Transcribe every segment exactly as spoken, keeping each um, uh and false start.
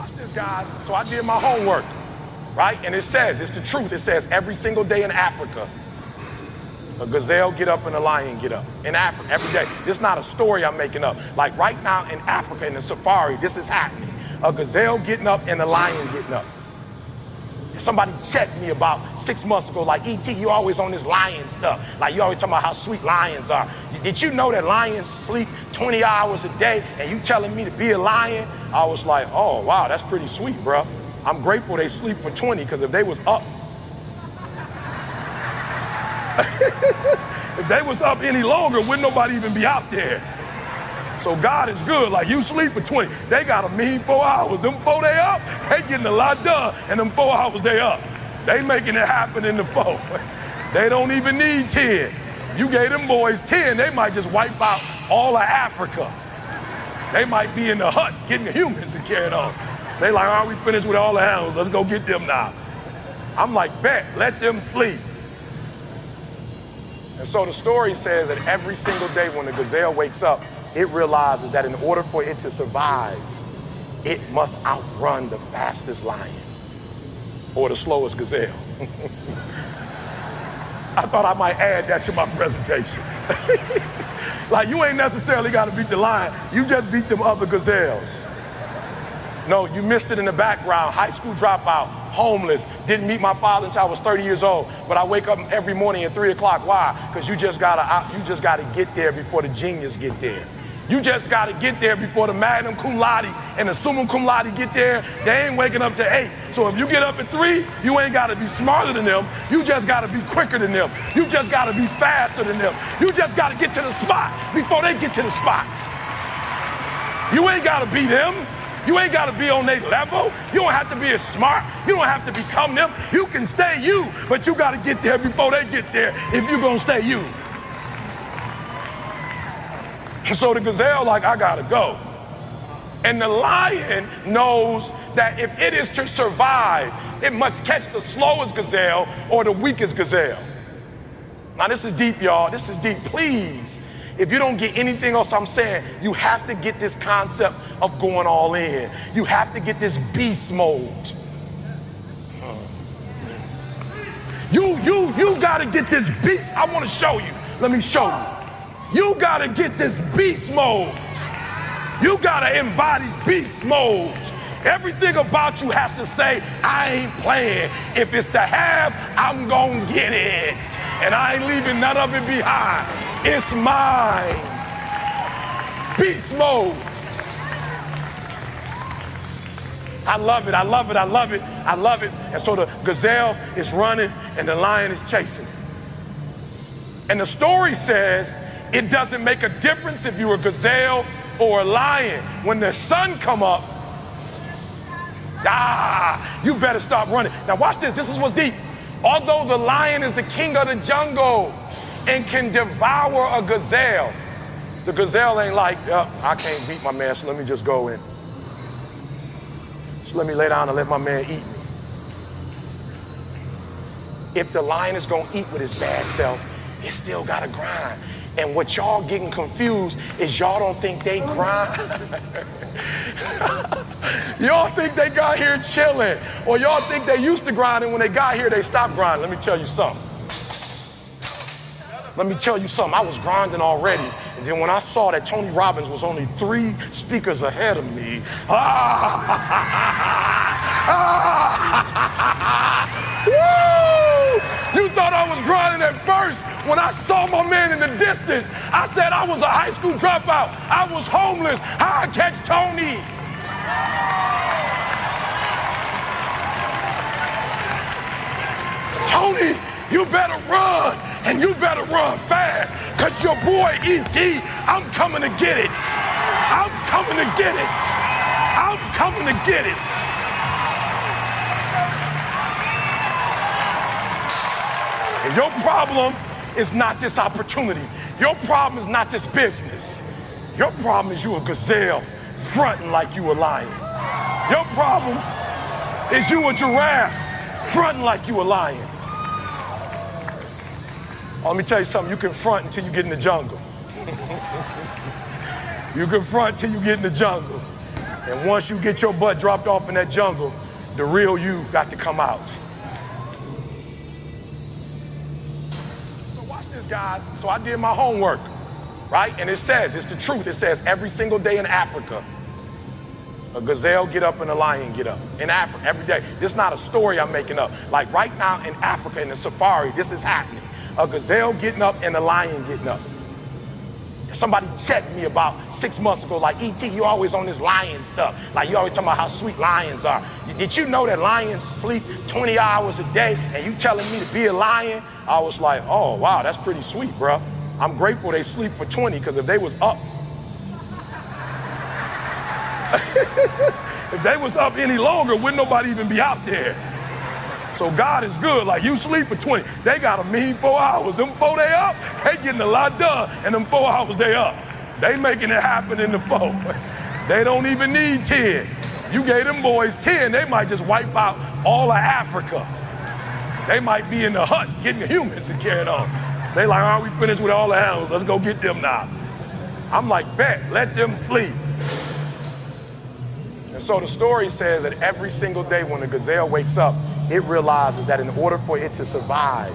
Watch this, guys. So I did my homework, right? And it says, it's the truth. It says every single day in Africa, a gazelle get up and a lion get up. In Africa, every day. This is not a story I'm making up. Like right now in Africa, in the safari, this is happening. A gazelle getting up and a lion getting up. Somebody checked me about six months ago, like, E T, you always on this lion stuff. Like, you always talking about how sweet lions are. Did you know that lions sleep twenty hours a day and you telling me to be a lion? I was like, oh, wow, that's pretty sweet, bro. I'm grateful they sleep for twenty, because if they was up, if they was up any longer, wouldn't nobody even be out there. So God is good. Like, you sleep for twenty. They got a mean four hours. Them four they up, they getting a lot done. And them four hours they up. They making it happen in the four. They don't even need ten. You gave them boys ten, they might just wipe out all of Africa. They might be in the hut getting the humans and carrying on. They like, all right, we finished with all the animals. Let's go get them now. I'm like, bet, let them sleep. And so the story says that every single day when the gazelle wakes up, it realizes that in order for it to survive, it must outrun the fastest lion or the slowest gazelle. I thought I might add that to my presentation. Like, you ain't necessarily got to beat the lion. You just beat them other gazelles. No, you missed it in the background. High school dropout, homeless, didn't meet my father until I was thirty years old. But I wake up every morning at three o'clock. Why? Because you just gotta, you just gotta get there before the genius get there. You just gotta get there before the magna cum laude and the summa cum laude get there. They ain't waking up to eight. So if you get up at three, you ain't gotta be smarter than them. You just gotta be quicker than them. You just gotta be faster than them. You just gotta get to the spot before they get to the spots. You ain't gotta be them. You ain't gotta be on their level. You don't have to be as smart. You don't have to become them. You can stay you, but you gotta get there before they get there if you're gonna stay you. So the gazelle like, I gotta go. And the lion knows that if it is to survive, it must catch the slowest gazelle or the weakest gazelle. Now this is deep, y'all. This is deep. Please, if you don't get anything else I'm saying, you have to get this concept of going all in. You have to get this beast mode. You, you, you gotta get this beast. I wanna show you. Let me show you. You gotta get this beast mode. You gotta embody beast mode. Everything about you has to say, I ain't playing. If it's to have, I'm gonna get it. And I ain't leaving none of it behind. It's mine. Beast mode. I love it, I love it, I love it, I love it. And so the gazelle is running and the lion is chasing it. And the story says, it doesn't make a difference if you're a gazelle or a lion. When the sun come up, ah, you better stop running. Now watch this, this is what's deep. Although the lion is the king of the jungle and can devour a gazelle, the gazelle ain't like, oh, I can't beat my man, so let me just go in. So let me lay down and let my man eat me. If the lion is gonna eat with his bad self, it still gotta grind. And what y'all getting confused is y'all don't think they grind. Y'all think they got here chilling, or y'all think they used to grind and when they got here they stopped grinding. Let me tell you something. Let me tell you something. I was grinding already, and then when I saw that Tony Robbins was only three speakers ahead of me, ah, ah, woo! You thought I was grinding at first. When I saw my man in the distance, I said I was a high school dropout. I was homeless. How I catch Tony? Tony, you better run, and you better run fast, because your boy E T, I'm coming to get it. I'm coming to get it. I'm coming to get it. And your problem is not this opportunity. Your problem is not this business. Your problem is you a gazelle fronting like you a lion. Your problem is you a giraffe fronting like you a lion. Oh, let me tell you something. You can front until you get in the jungle. You can front till you get in the jungle. And once you get your butt dropped off in that jungle, the real you got to come out. So watch this, guys. So I did my homework, right? And it says, it's the truth. It says every single day in Africa, a gazelle get up and a lion get up. In Africa, every day. This is not a story I'm making up. Like right now in Africa, in the safari, this is happening. A gazelle getting up and a lion getting up. Somebody checked me about six months ago, like, E T, you always on this lion stuff. Like, you always talking about how sweet lions are. Did you know that lions sleep twenty hours a day and you telling me to be a lion? I was like, oh, wow, that's pretty sweet, bro. I'm grateful they sleep for twenty, because if they was up, if they was up any longer, wouldn't nobody even be out there. So God is good. Like, you sleep for twenty. They got a mean four hours. Them four they up, they getting a lot done. And them four hours they up. They making it happen in the four. They don't even need ten. You gave them boys ten, they might just wipe out all of Africa. They might be in the hut getting the humans and carrying on. They like, all right, we finished with all the animals. Let's go get them now. I'm like, bet, let them sleep. And so the story says that every single day when the gazelle wakes up, it realizes that in order for it to survive,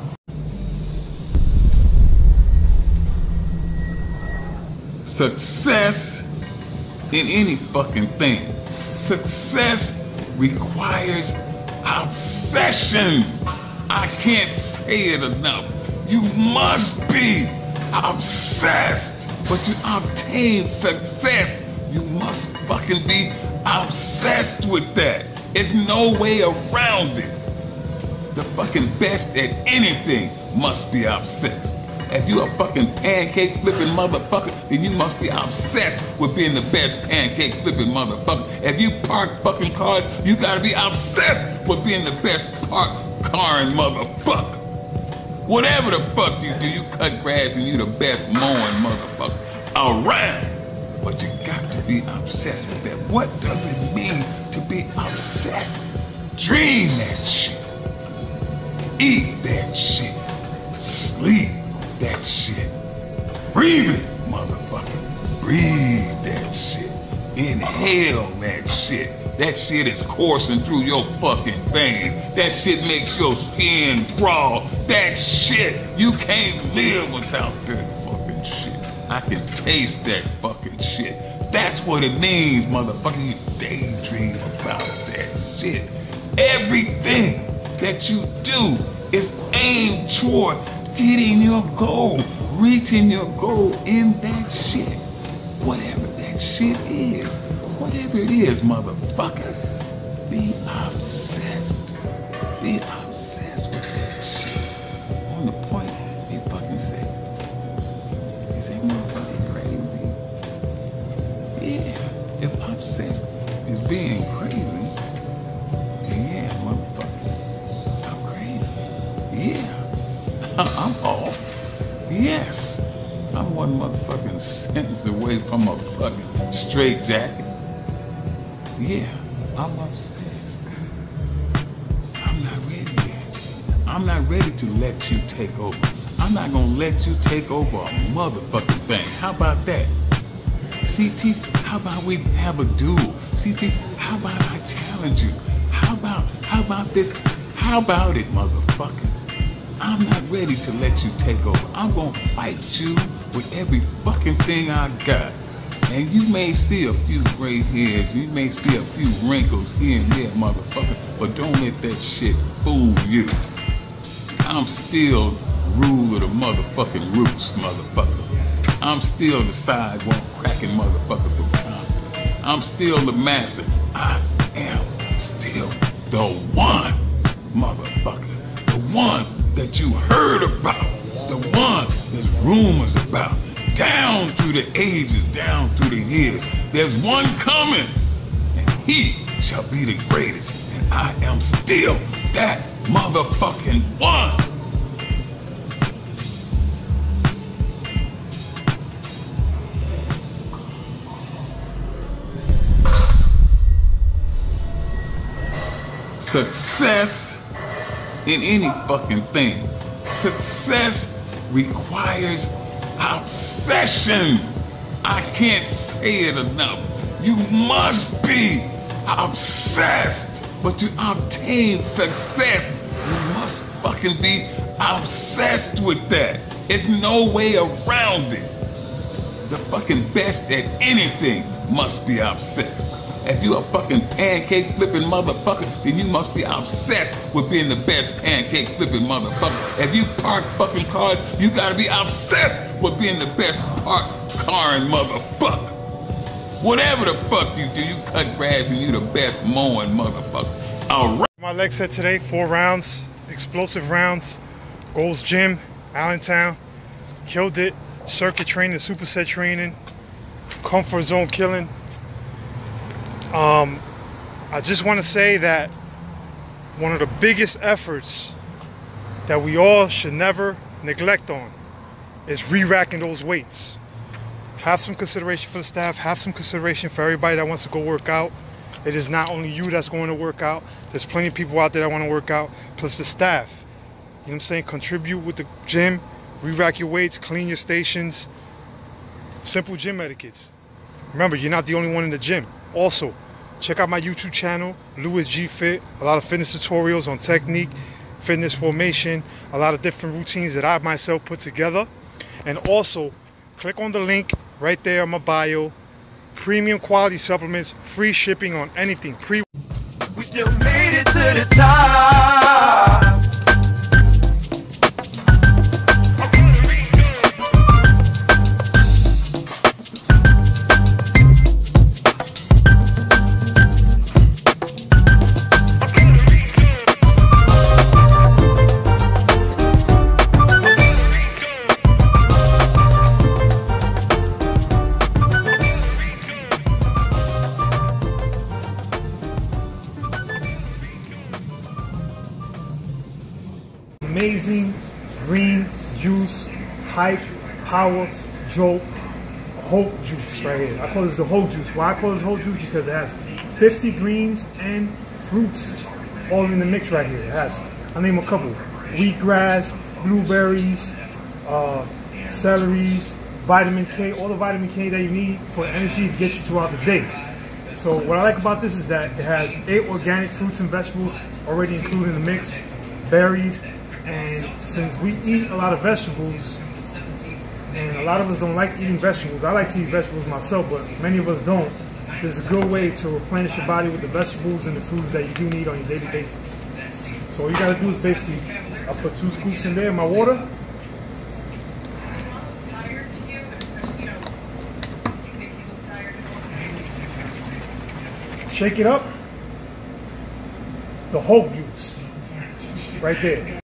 success in any fucking thing, success requires obsession. I can't say it enough. You must be obsessed. But to obtain success, you must fucking be obsessed with that. There's no way around it. The fucking best at anything must be obsessed. If you a fucking pancake flipping motherfucker, then you must be obsessed with being the best pancake flipping motherfucker. If you park fucking cars, you gotta be obsessed with being the best park carring motherfucker. Whatever the fuck you do, you cut grass and you the best mowing motherfucker around. But you got to be obsessed with that. What does it mean to be obsessed? Dream that shit. Eat that shit. Sleep that shit. Breathe it, motherfucker. Breathe that shit. Inhale that shit. That shit is coursing through your fucking veins. That shit makes your skin crawl. That shit, you can't live without that fucking shit. I can taste that fucking shit. That's what it means, motherfucker. You daydream about that shit. Everything that you do is aimed toward getting your goal, reaching your goal in that shit. Whatever that shit is, whatever it is, motherfucker, be obsessed. Be obsessed with that shit. On the point, he fucking said, he said, motherfucker crazy. Yeah, if obsessed is being crazy, then yeah, motherfucker, I'm crazy. Yeah, I'm off. Yes, I'm one motherfucking sentence away from a fucking straight jacket. Yeah, I'm obsessed. I'm not ready yet. I'm not ready to let you take over. I'm not gonna let you take over a motherfucking thing. How about that? C T, how about we have a duel? C T, how about I challenge you? How about, how about this? How about it, motherfucker? I'm not ready to let you take over. I'm gonna fight you with every fucking thing I got. And you may see a few gray hairs, you may see a few wrinkles here and there, motherfucker, but don't let that shit fool you. I'm still ruler of the motherfucking roots, motherfucker. I'm still the sidewalk cracking motherfucker from Compton. I'm still the master. I am still the one, motherfucker. The one that you heard about, the one there's rumors about, down through the ages, down through the years. There's one coming, and he shall be the greatest, and I am still that motherfucking one. Success in any fucking thing. Success requires obsession. I can't say it enough. You must be obsessed. But to obtain success, you must fucking be obsessed with that. There's no way around it. The fucking best at anything must be obsessed. If you're a fucking pancake flipping motherfucker, then you must be obsessed with being the best pancake flipping motherfucker. If you park fucking cars, you gotta be obsessed with being the best park carring motherfucker. Whatever the fuck you do, you cut grass and you the best mowing motherfucker. All right. My leg set today, four rounds, explosive rounds, Gold's Gym, Allentown, killed it, circuit training, superset training, comfort zone killing. Um, I just want to say that one of the biggest efforts that we all should never neglect on is re-racking those weights. Have some consideration for the staff, have some consideration for everybody that wants to go work out. It is not only you that's going to work out. There's plenty of people out there that want to work out, plus the staff. You know what I'm saying? Contribute with the gym, re-rack your weights, clean your stations. Simple gym etiquettes. Remember, you're not the only one in the gym. Also, check out my YouTube channel, Louis G Fit. A lot of fitness tutorials on technique, fitness formation, a lot of different routines that I myself put together. And also, click on the link right there in my bio. Premium quality supplements, free shipping on anything. Pre we still made it to the top. Amazing green juice, hype, power, jolt, hope juice right here. I call this the whole juice. Why I call this whole juice? Because it has fifty greens and fruits all in the mix right here. It has, I'll name a couple: wheatgrass, blueberries, uh, celeries, vitamin K, all the vitamin K that you need for energy to get you throughout the day. So what I like about this is that it has eight organic fruits and vegetables already included in the mix, berries. And since we eat a lot of vegetables, and a lot of us don't like eating vegetables, I like to eat vegetables myself, but many of us don't. This is a good way to replenish your body with the vegetables and the foods that you do need on your daily basis. So all you gotta do is basically, I put two scoops in there in my water. Shake it up. The whole juice, right there.